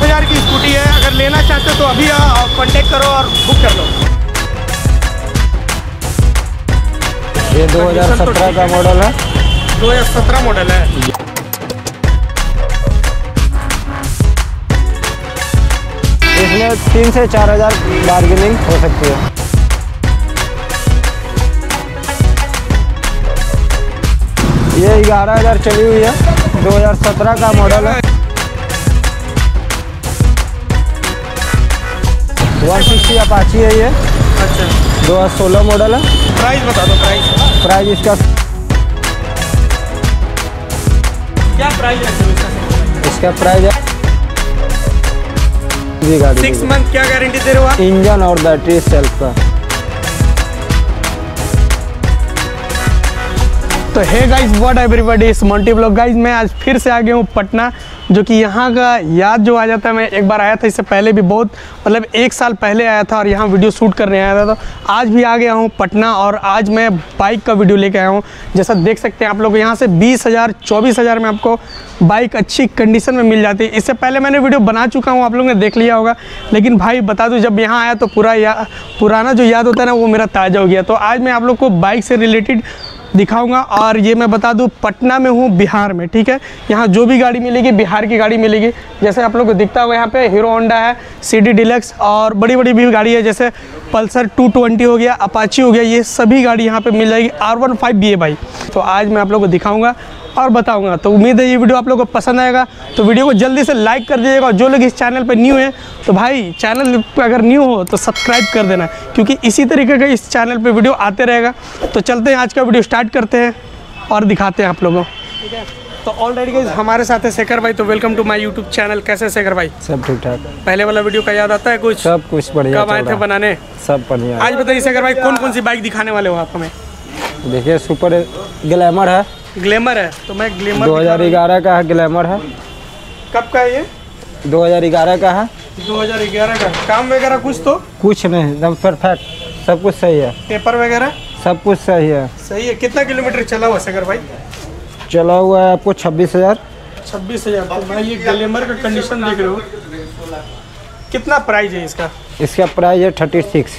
10,000 की स्कूटी है। अगर लेना चाहते हो तो अभी कांटेक्ट करो और बुक कर लो। ये 2017 का मॉडल है। 2017 मॉडल है। इसमें 3 से 4 हज़ार बार्गेनिंग हो सकती है। ये 11,000 चली हुई है। 2017 का मॉडल है। 160 अपाची है ये। अच्छा। 2016 मॉडल है। प्राइस बता दो। प्राइस इसका क्या प्राइस है? इसका प्राइस है 6 मंथ। क्या गारंटी दे रहे हो आप? इंजन और बैटरी सेल्फ का। तो हे गाइस, व्हाट एवरीबॉडी, इस मोंटी ब्लॉग। गाइस मैं आज फिर से आ गया हूँ पटना, जो कि यहाँ का याद जो आ जाता है। मैं एक बार आया था, इससे पहले भी बहुत, मतलब 1 साल पहले आया था और यहाँ वीडियो शूट करने आया था। तो आज भी आ गया हूँ पटना और आज मैं बाइक का वीडियो लेके आया हूँ। जैसा देख सकते हैं आप लोग, यहाँ से 20,000 24,000 में आपको बाइक अच्छी कंडीशन में मिल जाती है। इससे पहले मैंने वीडियो बना चुका हूँ, आप लोगों ने देख लिया होगा। लेकिन भाई बता दूँ, जब यहाँ आया तो पुराना जो याद होता है ना, वो मेरा ताज़ा हो गया। तो आज मैं आप लोग को बाइक से रिलेटेड दिखाऊंगा। और ये मैं बता दूं, पटना में हूँ, बिहार में, ठीक है। यहाँ जो भी गाड़ी मिलेगी बिहार की गाड़ी मिलेगी। जैसे आप लोग को दिखता होगा यहाँ पे हीरो होंडा है, CD डिलक्स और बड़ी बड़ी भी गाड़ी है, जैसे पल्सर 220 हो गया, अपाची हो गया। ये सभी गाड़ी यहाँ पे मिल जाएगी। R15 भाई। तो आज मैं आप लोग को दिखाऊंगा और बताऊंगा। तो उम्मीद है ये वीडियो आप लोगों को पसंद आएगा। तो वीडियो को जल्दी से लाइक कर दीजिएगा। और जो लोग इस चैनल पे न्यू हैं, तो भाई चैनल पे अगर न्यू हो तो सब्सक्राइब कर देना, क्योंकि इसी तरीके का इस चैनल पे वीडियो आते रहेगा। तो चलते हैं, आज का वीडियो स्टार्ट करते हैं और दिखाते हैं आप लोगों को, ठीक है। तो ऑलरेडी गाइस हमारे साथ है शेखर भाई। तो welcome to my YouTube channel. कैसे शेखर भाई? सब ठीक ठाक। पहले वाला वीडियो का याद आता है कुछ? सब कुछ बढ़िया। कब आए थे बनाने? सब बढ़िया। आज बताइए शेखर भाई, कौन कौन सी बाइक दिखाने वाले हो आप हमें? देखिए, सुपर ग्लैमर है। ग्लैमर है, तो मैं ग्लैमर 2011 का है। ग्लैमर है। कब का है ये? 2011 का है। 2011 का। काम वगैरह कुछ नहीं, एकदम परफेक्ट। सब कुछ सही है। पेपर वगैरह सब कुछ सही है। सही है। कितना किलोमीटर चला हुआ शेखर भाई? चला हुआ है आपको 26,000। 26,000। तो भाई ये ग्लैमर का कंडीशन देख रहे हो, कितना प्राइस है इसका? इसका प्राइस है 36।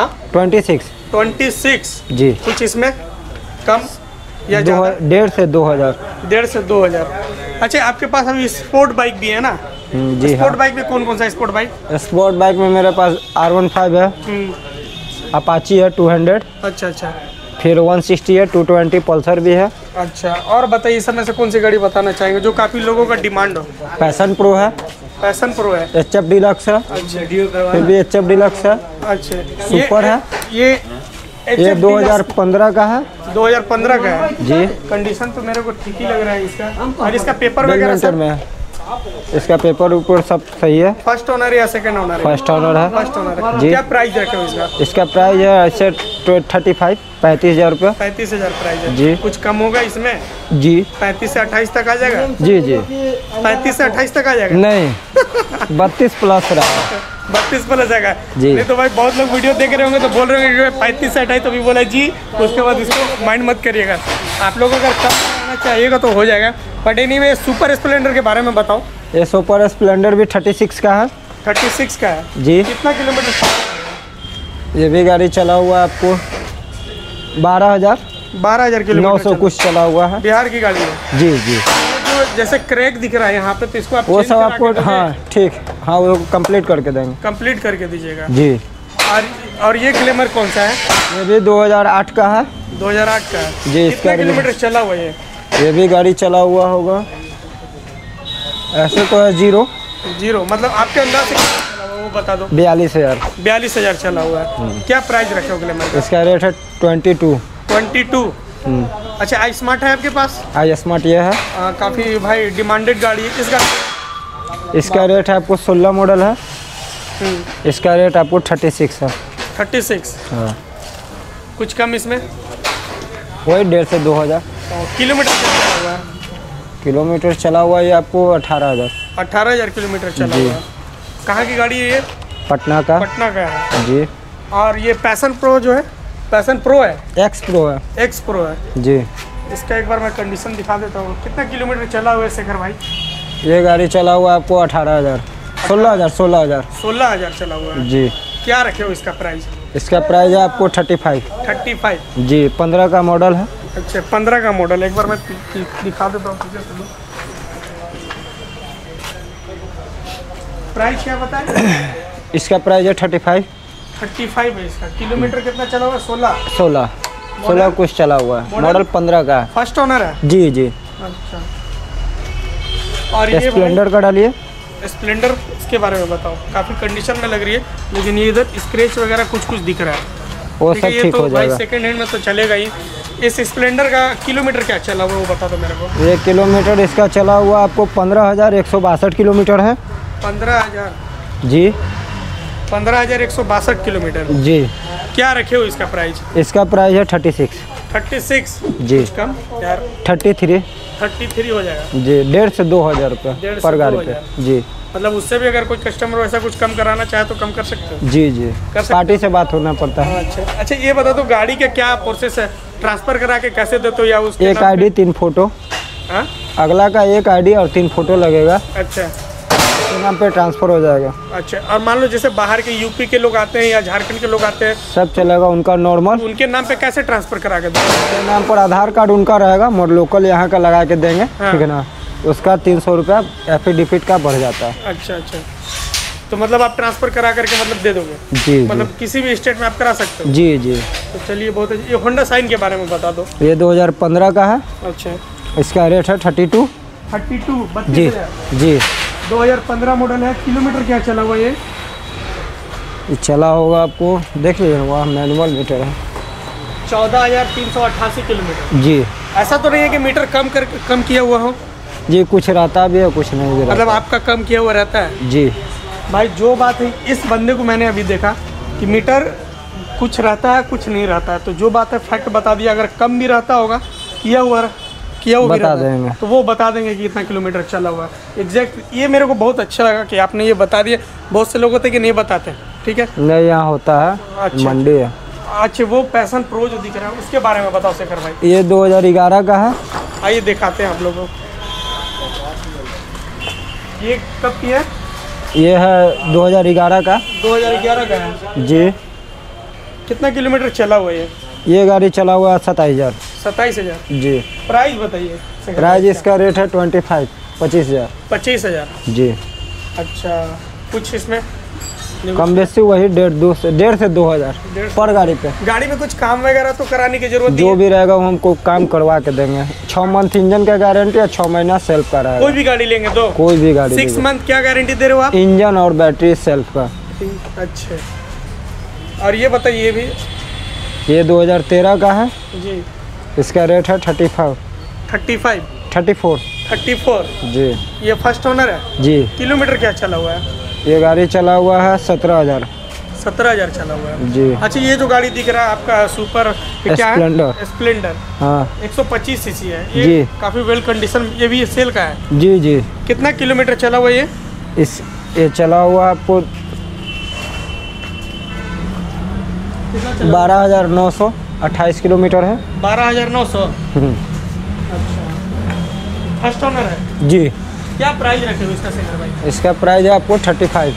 26 जी। कुछ इसमें कम या 1.5 से 2,000। 1.5 से 2,000। अच्छा, आपके पास अभी स्पोर्ट बाइक भी है ना? जी। स्पोर्ट बाइक में कौन कौन सा स्पोर्ट बाइक? स्पोर्ट बाइक में मेरे पास R15 है, अपाची है 200। अच्छा। फिर 160 है, 220 पल्सर भी है। अच्छा, और बताइए इस समय से कौन सी गाड़ी बताना चाहेंगे जो काफ़ी लोगों का डिमांड हो? पैशन प्रो है। पैशन प्रो है। HF डिलक्स है। अच्छा। फिर भी HF डिलक्स है। अच्छा। सुपर है। ये 2015 का है। 2015 का है जी। कंडीशन तो मेरे को ठीक ही लग रहा है इसका। और इसका पेपर वगैरह सब में है। इसका पेपर ऊपर सब सही है। फर्स्ट ओनर या सेकंड ओनर है? फर्स्ट ओनर है। फर्स्ट ओनर है जी। क्या प्राइस रखे हो इसका? इसका प्राइस है ऐसे 35,000 रुपये। 35,000 प्राइस है जी। कुछ कम होगा इसमें? जी। 35 से 28 तक आ जाएगा? जी। 35 से 28 तक आ जाएगा? नहीं, 32 प्लस रहा। 32 प्लस आएगा जी। नहीं तो भाई बहुत लोग वीडियो देख रहे होंगे तो बोल रहे होंगे 35 से 28, तो भी बोला जी। उसके बाद इसको माइंड मत करिएगा। आप लोगों को अगर कम करना चाहिएगा तो हो जाएगा। बट एनीवे, सुपर स्प्लेंडर के बारे में बताओ। ये सुपर स्प्लेंडर भी 36 का है। 36 का है जी। कितना किलोमीटर? ये भी गाड़ी चला हुआ है आपको 12,000 किलोमीटर 900 कुछ चला हुआ है। बिहार की गाड़ी है। जी। जो जैसे क्रैक दिख रहा है यहाँ पे, तो इसको आप वो सब आपको, हाँ ठीक, हाँ वो कंप्लीट करके देंगे। कंप्लीट करके दीजिएगा जी। और ये ग्लैमर कौन सा है? ये भी 2008 का है। 2008 का है जी। कितना किलोमीटर चला हुआ है ये भी गाड़ी चला हुआ होगा? ऐसे तो है जीरो। मतलब आपके अंदाज से वो बता दो। 42,000। 42,000 चला हुआ है। क्या प्राइस रखे हो ग्लैमर का? इसका रेट है 22। अच्छा, आई स्मार्ट है आपके पास? आई स्मार्ट ये है। काफ़ी भाई डिमांडेड गाड़ी है। इसका रेट है आपको 16 मॉडल है। इसका रेट आपको 36 है। 36। हाँ। कुछ कम इसमें? वही 1.5 से 2,000। किलोमीटर चला हुआ है? किलोमीटर चला हुआ ये आपको 18,000। 18,000 किलोमीटर चला हुआ है। कहाँ की गाड़ी है ये? पटना का। पटना का है जी। और ये पैशन प्रो जो है, पैशन प्रो है? एक्स प्रो है। एक्स प्रो है जी। इसका एक बार मैं कंडीशन दिखा देता हूँ। कितना किलोमीटर चला हुआ है शेखर भाई? ये गाड़ी चला हुआ आपको 18,000। 16,000 16,000 चला हुआ है जी। क्या रखे हो इसका प्राइस? इसका प्राइस है आपको 35 जी। 15 का मॉडल है। अच्छा 15 का मॉडल। एक बार मैं दिखा देता हूँ। प्राइस क्या बताए? इसका प्राइस है 35 है इसका। किलोमीटर कितना चला हुआ है? 16 कुछ चला हुआ है। मॉडल 15 का है। फर्स्ट ओनर है जी जी। अच्छा। और ये स्प्लेंडर का डालिए। स्प्लेंडर इसके बारे में बताओ। काफ़ी कंडीशन में लग रही है, लेकिन ये इधर स्क्रैच वगैरह कुछ दिख रहा है। वो सब ठीक हो जाएगा। सेकंड हैंड में तो चलेगा ही। इस स्प्लेंडर का किलोमीटर क्या चला हुआ वो बता दो मेरे को। ये किलोमीटर इसका चला हुआ आपको 15,162 किलोमीटर है। 15,000 जी। 15,162 किलोमीटर जी। क्या रखे हो इसका प्राइस? इसका प्राइस है 36 जी। कम यार 33 हो जाएगा जी। 1,500 से 2,000 रुपये पर गाड़ी पे जी। मतलब उससे भी अगर कोई कस्टमर वैसा कुछ कम कराना चाहे तो कम कर सकते हो? जी जी। पार्टी से बात होना पड़ता है। अच्छा ये बता दो गाड़ी का क्या प्रोसेस है? ट्रांसफर करा के कैसे देते हो या उसके एक ID 3 फोटो। हाँ? अगला का एक ID और 3 फोटो लगेगा। अच्छा नाम पे ट्रांसफर हो जाएगा। अच्छा और मान लो जैसे बाहर के यूपी के लोग आते हैं या झारखंड के लोग आते हैं, सब चलेगा उनका नॉर्मल। उनके नाम पे कैसे ट्रांसफर करा के देंगे? नाम पर आधार कार्ड उनका रहेगा, मोर लोकल यहाँ का लगा के देंगे। हाँ। ठीक है ना। उसका 300 रुपया एफिडेविट का बढ़ जाता है। अच्छा तो मतलब आप ट्रांसफर करा करके मतलब दे दोगे? जी। मतलब किसी भी स्टेट में आप करा सकते हो? जी जी। तो चलिए बहुत अच्छी। ये होंडा साइन के बारे में बता दो। ये 2015 का है। अच्छा। इसका रेट है 32 जी जी। 2015 मॉडल है। किलोमीटर क्या चला हुआ ये? चला होगा आपको देख लीजिए, वहाँ मैनुअल मीटर है। 14,388 किलोमीटर जी। ऐसा तो नहीं है कि मीटर कम किया हुआ हो? जी कुछ रहता भी है कुछ नहीं भी रहता। मतलब आपका कम किया हुआ रहता है? जी भाई। जो बात है इस बंदे को मैंने अभी देखा कि मीटर कुछ रहता है कुछ नहीं रहता है, तो जो बात है फैक्ट बता दिया। अगर कम भी रहता होगा किया हुआ बता देंगे तो वो बता देंगे कि इतना किलोमीटर चला हुआ है एग्जैक्ट। ये मेरे को बहुत अच्छा लगा कि आपने ये बता दिया। बहुत से लोग होते कि नहीं बताते। ठीक है नहीं यहाँ होता है। अच्छा। मंडी है। अच्छा वो पैशन प्रो जो दिख रहा है उसके बारे में बताओ शेखर भाई। ये 2011 का है। आइए दिखाते हैं आप लोगों को। ये कब की है? ये है 2011 का। 2011 का है जी। कितना किलोमीटर चला हुआ है ये गाड़ी चला हुआ है 27,000 जी। प्राइस बताइए। प्राइस इसका रेट है 25,000 जी। अच्छा कुछ इसमें कम बेसी वही 1,500 से 2,000 पर गाड़ी पे। गाड़ी में कुछ काम वगैरह तो कराने की जरूरत जो भी रहेगा वो हमको काम करवा के देंगे। 6 मंथ इंजन का गारंटी है, 6 महीना सेल्फ का रहेगा। कोई भी गाड़ी लेंगे तो? कोई भी गाड़ी। 6 मंथ क्या गारंटी दे रहे हो आप? इंजन और बैटरी सेल्फ का। अच्छा और ये बताइए भी। ये 2013 का है जी। इसका रेट है 34 जी। ये फर्स्ट ओनर है जी। किलोमीटर क्या चला हुआ है? ये गाड़ी चला हुआ है 17,000 चला हुआ है जी। अच्छा ये जो गाड़ी दिख रहा है आपका सुपर क्या है? स्प्लेंडर। हाँ 125 सीसी है ये जी। काफ़ी वेल कंडीशन। ये भी सेल का है? जी जी। कितना किलोमीटर चला हुआ ये? ये चला हुआ आपको 12,928 किलोमीटर है। 12,900। अच्छा फर्स्ट ओनर है जी। क्या प्राइस रखे हो इसका शेखर भाई? इसका प्राइस है आपको 35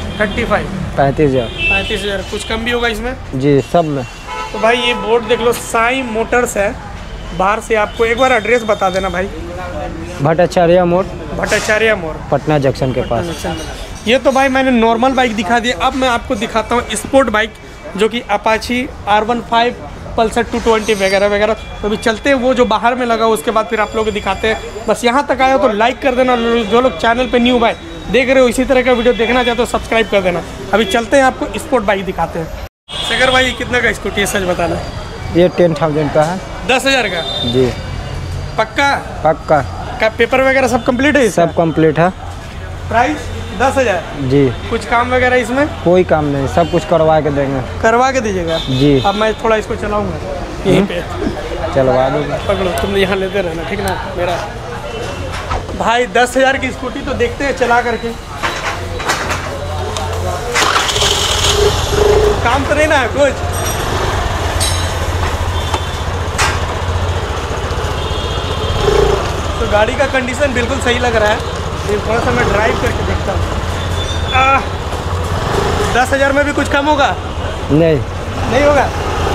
35,000। कुछ कम भी होगा इसमें? जी सब में। तो भाई ये बोर्ड देख लो साई मोटर्स है। बाहर से आपको एक बार एड्रेस बता देना भाई। भट्टाचार्य मोड़ पटना जंक्शन के पास। ये तो भाई मैंने नॉर्मल बाइक दिखा दी। अब मैं आपको दिखाता हूँ स्पोर्ट बाइक जो कि अपाची R15 पल्सर 220 वगैरह वगैरह। तो अभी चलते हैं वो जो बाहर में लगा उसके बाद फिर आप लोग को दिखाते हैं। बस यहाँ तक आया हो तो लाइक कर देना। जो लोग चैनल पे न्यू भाई देख रहे हो इसी तरह का वीडियो देखना चाहते हो सब्सक्राइब कर देना। अभी चलते हैं आपको स्पोर्ट बाइक दिखाते हैं। शेखर भाई कितना का स्कूटी है सच बताना? ये 10,000 का है। 10,000 का जी। पक्का का पेपर वगैरह सब कंप्लीट है? सब कंप्लीट है। प्राइस 10,000 जी। कुछ काम वगैरह इसमें? कोई काम नहीं, सब कुछ करवा के देंगे। करवा के दीजिएगा जी। अब मैं थोड़ा इसको चलाऊंगा यहीं पे। चलवा दूँगा। पकड़ो तुम यहाँ लेते रहना ठीक ना मेरा भाई। 10,000 की स्कूटी तो देखते हैं चला करके। काम तो नहीं ना है कुछ? तो गाड़ी का कंडीशन बिल्कुल सही लग रहा है। ये थोड़ा सा मैं ड्राइव करके देखता हूँ। 10,000 में भी कुछ कम होगा? नहीं नहीं होगा।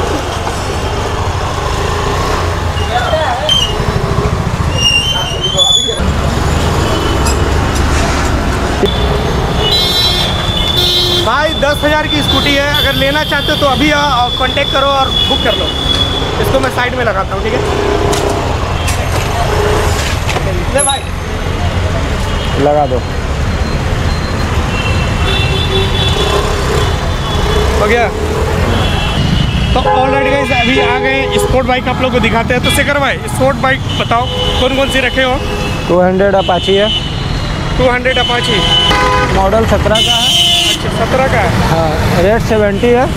भाई 10,000 की स्कूटी है, अगर लेना चाहते हो तो अभी कांटेक्ट करो और बुक कर लो। इसको मैं साइड में लगाता हूँ, ठीक है? ले भाई, लगा दो। हो गया। तो ऑलरेडी गाइस अभी आ गए स्पोर्ट बाइक आप लोग को दिखाते हैं। तो शेखर भाई स्पोर्ट बाइक बताओ कौन कौन सी रखे हो? 200 अपाची है। 200 अपाची मॉडल 17 का है। अच्छा 17 का है। हाँ, रेट 70 है।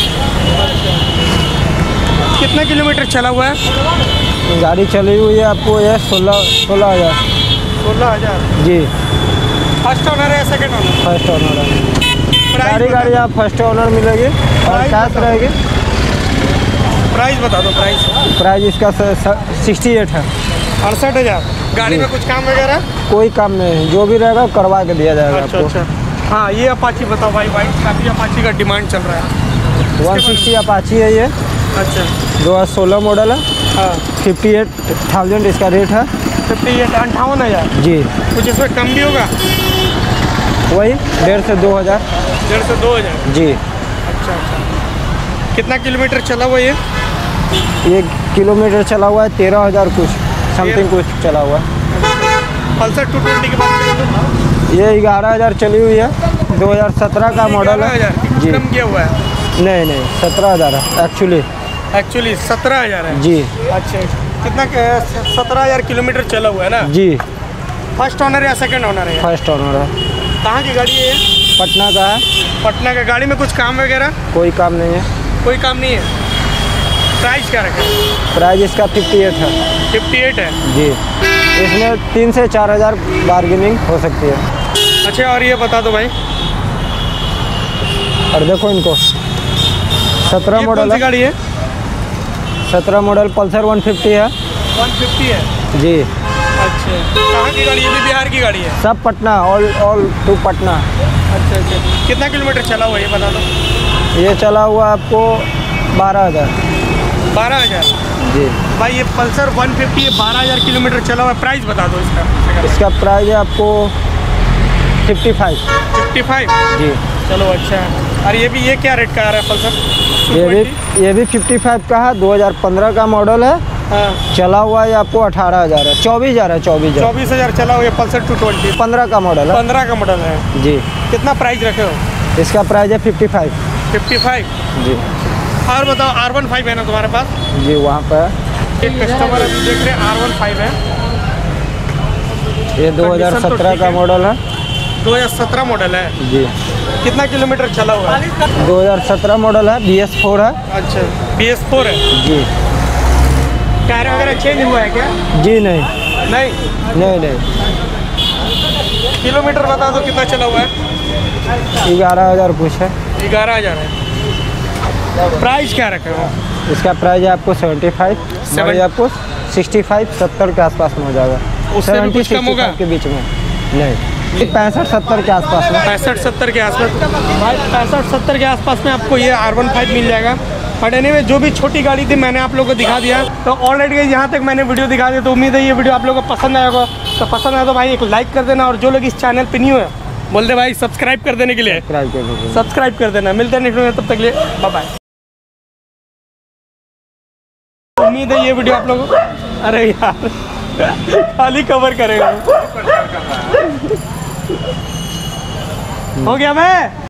कितना किलोमीटर चला हुआ है? गाड़ी चली हुई है आपको ये 16,000। 16,000 जी। फर्स्ट ओनर है सेकंड ओनर? फर्स्ट ओनर है। सारी प्राइस गाड़ी आप फर्स्ट ओनर मिलेगी और कैश रहेगी। प्राइस बता दो। प्राइस इसका 68 है। 68,000। गाड़ी में कुछ काम वगैरह? कोई काम नहीं, जो भी रहेगा करवा के दिया जाएगा अच्छा आपको। अच्छा। हाँ ये अपाची बताओ भाई, काफ़ी अपाची का डिमांड चल रहा है। 160 अपाची है ये। अच्छा 2016 मॉडल है। हाँ 58,000 इसका रेट है। 58,000 जी। कुछ इसमें कम भी होगा? वही 1,500 से 2,000। 1,500 से 2,000। जी। अच्छा अच्छा। कितना किलोमीटर चला हुआ ये किलोमीटर चला हुआ है 13,000 कुछ समथिंग कुछ चला हुआ है। पल्सर 220 की बात करें तो ये 11,000 चली हुई है। 2017 का मॉडल है। 11,000 जी। कम किया हुआ है? नहीं 17,000 है एक्चुअली 17,000 है। जी। अच्छा कितना 17,000 किलोमीटर चला हुआ है ना? जी। फर्स्ट ओनर या सेकंड ओनर है? फर्स्ट ओनर है। कहाँ की गाड़ी है ये? पटना का है। पटना का। गाड़ी में कुछ काम वगैरह? कोई काम नहीं है। कोई काम नहीं है। प्राइस क्या रखा है? प्राइस इसका 58 है। 58 है। जी। इसमें 3 से 4,000 बार्गेनिंग हो सकती है। अच्छा और ये बता दो भाई, और देखो इनको 17 ये मॉडल कौन सी है। गाड़ी है? 17 मॉडल पल्सर 150 है। 150 है। जी। अच्छा कहाँ की गाड़ी है? ये भी बिहार की गाड़ी है? सब पटना, ऑल टू पटना। अच्छा अच्छा। कितना किलोमीटर चला हुआ है ये बता दो। ये चला हुआ आपको 12,000। 12,000। जी। भाई ये पल्सर 150 है, 12,000 किलोमीटर चला हुआ है। प्राइस बता दो इसका। इसका प्राइस है आपको 55। 55? जी। चलो अच्छा है। और ये क्या रेट का आ रहा है पल्सर? ये भी 55 का है। 2015 का मॉडल है। हाँ चला हुआ है आपको 18,000 है। 24,000 है। 24,000 चला हुआ है पल्सर 220। 15 का मॉडल है। 15 का मॉडल है। जी। कितना प्राइस रखे हो? इसका प्राइस है 55। 55? जी। और बताओ R15 है ना तुम्हारे पास? जी वहाँ पर एक कस्टमर अभी देख रहे हैं R15 है। ये 2017 का मॉडल है। 2017 मॉडल है। जी। कितना किलोमीटर चला हुआ है? 2017 मॉडल है। BS4 है। अच्छा BS4 है। जी। टायर वगैरह चेंज हुआ है क्या? जी नहीं। नहीं। किलोमीटर बता दो कितना चला हुआ है? 11,000 कुछ है। 11,000 है। प्राइस क्या रखे हो? इसका प्राइस है आपको 75। आपको 65 70 के आसपास में हो जाएगा। उससे भी कुछ कम होगा? के बीच में नहीं, 65-70 के आसपास में। 65-70 के आसपास भाई। 65-70 के आसपास में आपको ये R15 मिल जाएगा। बट एनीवे जो भी छोटी गाड़ी थी मैंने आप लोगों को दिखा दिया। तो ऑलरेडी यहाँ तक मैंने वीडियो दिखा दिया। तो उम्मीद है ये वीडियो आप लोगों को पसंद आएगा। तो पसंद आया तो भाई एक लाइक कर देना। और जो लोग इस चैनल पे न्यू है बोल दे भाई सब्सक्राइब कर देने के लिए। सब्सक्राइब कर देना। मिलते हैं नेक्स्ट वीडियो में, तब तक के लिए बाय बाय। उम्मीद है ये वीडियो आप लोगों को, अरे यार खाली कवर करेगा। हो गया मैं